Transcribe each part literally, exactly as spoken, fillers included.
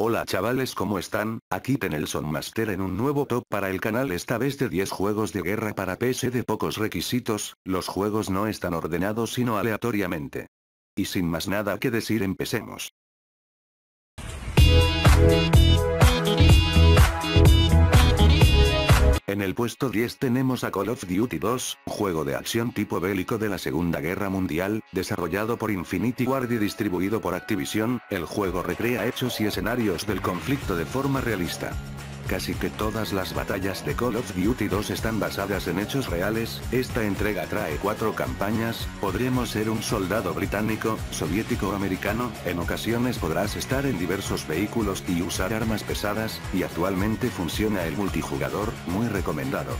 Hola chavales, ¿cómo están? Aquí Tenelson Master en un nuevo top para el canal, esta vez de diez juegos de guerra para P C de pocos requisitos. Los juegos no están ordenados sino aleatoriamente. Y sin más nada que decir, empecemos. En el puesto diez tenemos a Call of Duty dos, juego de acción tipo bélico de la Segunda Guerra Mundial, desarrollado por Infinity Ward y distribuido por Activision. El juego recrea hechos y escenarios del conflicto de forma realista. Casi que todas las batallas de Call of Duty dos están basadas en hechos reales. Esta entrega trae cuatro campañas, podremos ser un soldado británico, soviético o americano, en ocasiones podrás estar en diversos vehículos y usar armas pesadas, y actualmente funciona el multijugador, muy recomendado.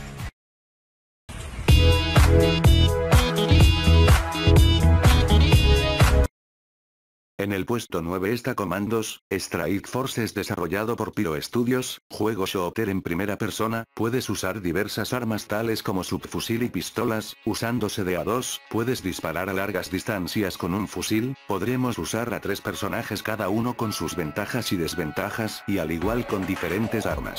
En el puesto nueve está Commandos, Strike Forces, desarrollado por Pyro Studios, juego shooter en primera persona. Puedes usar diversas armas tales como subfusil y pistolas. Usándose de a dos, puedes disparar a largas distancias con un fusil. Podremos usar a tres personajes, cada uno con sus ventajas y desventajas, y al igual con diferentes armas.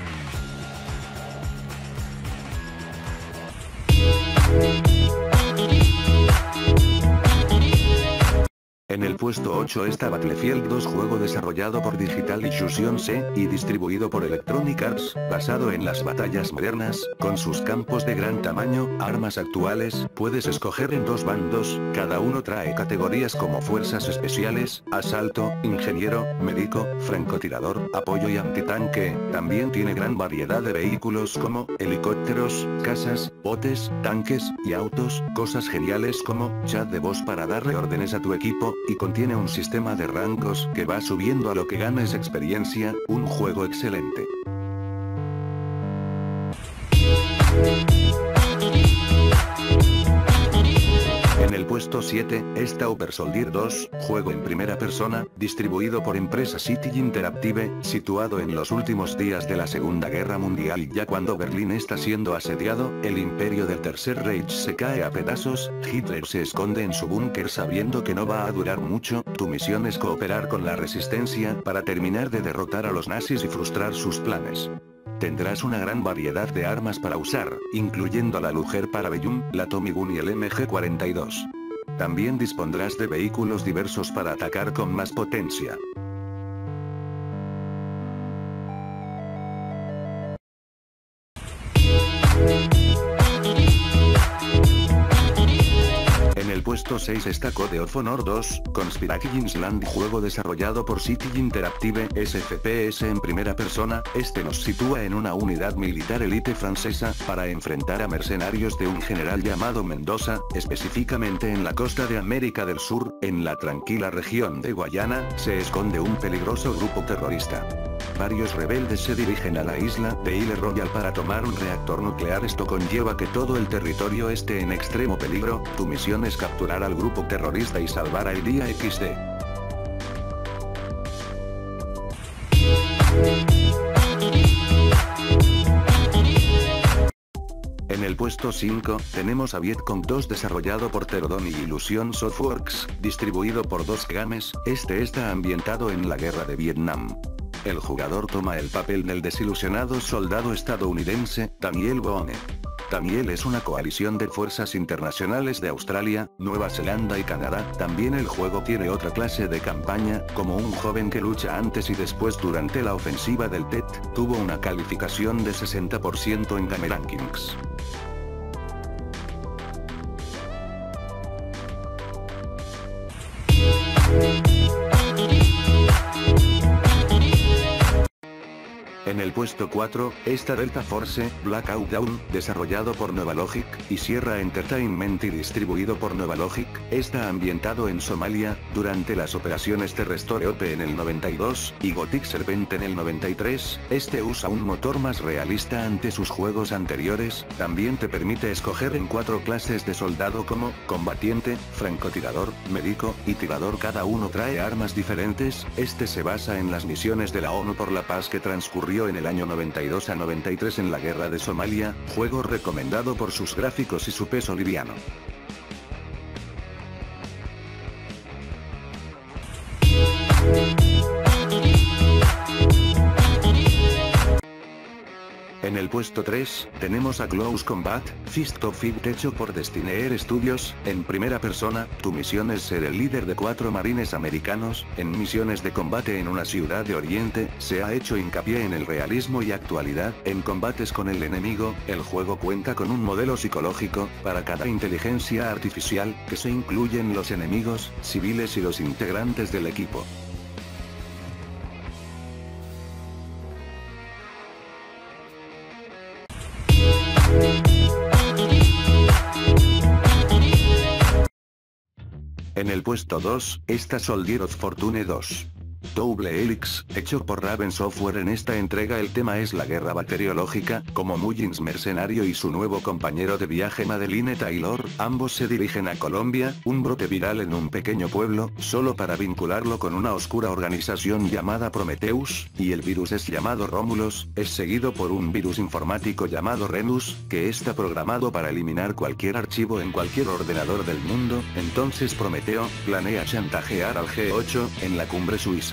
En el puesto ocho está Battlefield dos, juego desarrollado por Digital Illusion C, y distribuido por Electronic Arts, basado en las batallas modernas, con sus campos de gran tamaño, armas actuales. Puedes escoger en dos bandos, cada uno trae categorías como fuerzas especiales, asalto, ingeniero, médico, francotirador, apoyo y antitanque. También tiene gran variedad de vehículos como helicópteros, casas, botes, tanques, y autos, cosas geniales como chat de voz para darle órdenes a tu equipo, y contiene un sistema de rangos que va subiendo a lo que ganes experiencia. Un juego excelente. En el puesto siete, está Super Soldier dos, juego en primera persona, distribuido por empresa City Interactive, situado en los últimos días de la Segunda Guerra Mundial. Ya cuando Berlín está siendo asediado, el imperio del Tercer Reich se cae a pedazos. Hitler se esconde en su búnker sabiendo que no va a durar mucho. Tu misión es cooperar con la resistencia para terminar de derrotar a los nazis y frustrar sus planes. Tendrás una gran variedad de armas para usar, incluyendo la Luger Parabellum, la Tommy Gun y el M G cuarenta y dos. También dispondrás de vehículos diversos para atacar con más potencia. En el puesto seis está Code of Honor dos, Conspiracy Island, juego desarrollado por City Interactive, S F P S en primera persona. Este nos sitúa en una unidad militar élite francesa, para enfrentar a mercenarios de un general llamado Mendoza, específicamente en la costa de América del Sur. En la tranquila región de Guayana, se esconde un peligroso grupo terrorista. Varios rebeldes se dirigen a la isla de Isle Royale para tomar un reactor nuclear. Esto conlleva que todo el territorio esté en extremo peligro. Tu misión es capturar al grupo terrorista y salvar a Ilia equis de. En el puesto cinco, tenemos a Vietcong dos, desarrollado por Pterodon y Illusion Softworks, distribuido por dos Games. Este está ambientado en la guerra de Vietnam. El jugador toma el papel del desilusionado soldado estadounidense, Daniel Boone. Daniel es una coalición de fuerzas internacionales de Australia, Nueva Zelanda y Canadá. También el juego tiene otra clase de campaña, como un joven que lucha antes y después durante la ofensiva del Tet. Tuvo una calificación de sesenta por ciento en Game Rankings. En el puesto cuatro, está Delta Force, Blackout Dawn, desarrollado por Nova Logic, y Sierra Entertainment y distribuido por Nova Logic. Está ambientado en Somalia, durante las operaciones de Restore Hope en el noventa y dos, y Gothic Serpent en el noventa y tres. Este usa un motor más realista ante sus juegos anteriores. También te permite escoger en cuatro clases de soldado como combatiente, francotirador, médico, y tirador. Cada uno trae armas diferentes. Este se basa en las misiones de la ONU por la paz que transcurrió en el año noventa y dos a noventa y tres en la guerra de Somalia. Juego recomendado por sus gráficos y su peso liviano. En el puesto tres, tenemos a Close Combat, Fist of Fight hecho por Destiny Air Studios, en primera persona, tu misión es ser el líder de cuatro marines americanos, en misiones de combate en una ciudad de Oriente, se ha hecho hincapié en el realismo y actualidad, en combates con el enemigo, el juego cuenta con un modelo psicológico, para cada inteligencia artificial, que se incluyen los enemigos, civiles y los integrantes del equipo. En el puesto dos, está Soldier of Fortune dos. Double Helix, hecho por Raven Software. En esta entrega el tema es la guerra bacteriológica, como Mullins mercenario y su nuevo compañero de viaje Madeline Taylor, ambos se dirigen a Colombia, un brote viral en un pequeño pueblo, solo para vincularlo con una oscura organización llamada Prometheus, y el virus es llamado Romulus, es seguido por un virus informático llamado Renus, que está programado para eliminar cualquier archivo en cualquier ordenador del mundo. Entonces Prometeo planea chantajear al G ocho, en la cumbre suiza.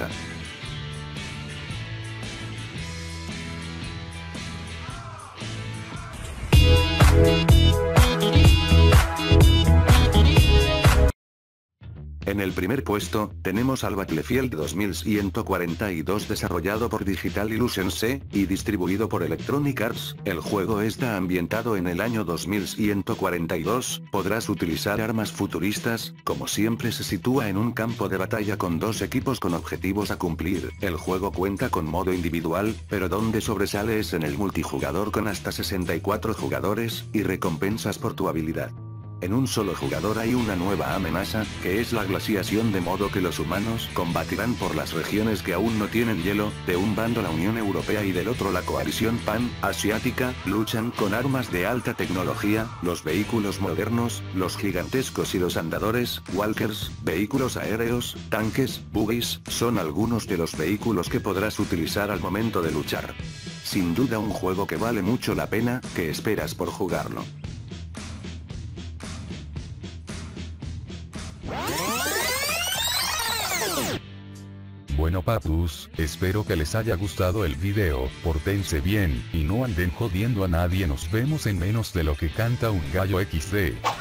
En el primer puesto, tenemos al Battlefield dos mil ciento cuarenta y dos desarrollado por Digital Illusions C, y distribuido por Electronic Arts. El juego está ambientado en el año dos mil ciento cuarenta y dos, podrás utilizar armas futuristas, como siempre se sitúa en un campo de batalla con dos equipos con objetivos a cumplir. El juego cuenta con modo individual, pero donde sobresale es en el multijugador con hasta sesenta y cuatro jugadores, y recompensas por tu habilidad. En un solo jugador hay una nueva amenaza, que es la glaciación, de modo que los humanos combatirán por las regiones que aún no tienen hielo, de un bando la Unión Europea y del otro la coalición pan-asiática, luchan con armas de alta tecnología, los vehículos modernos, los gigantescos y los andadores, walkers, vehículos aéreos, tanques, buggies, son algunos de los vehículos que podrás utilizar al momento de luchar. Sin duda un juego que vale mucho la pena, ¿qué esperas por jugarlo? Bueno patus, espero que les haya gustado el video, pórtense bien, y no anden jodiendo a nadie. Nos vemos en menos de lo que canta un gallo equis de.